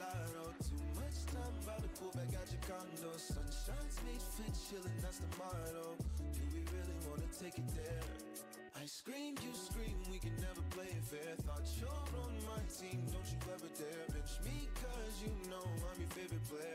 gelato. Too much time, about to pull back out your condo. Sunshine's made for chillin', that's the motto. Do we really wanna take it there? I scream, you scream, we can never play it fair. Thought you're on my team, don't you ever dare bench me, cause you know I'm your favorite player.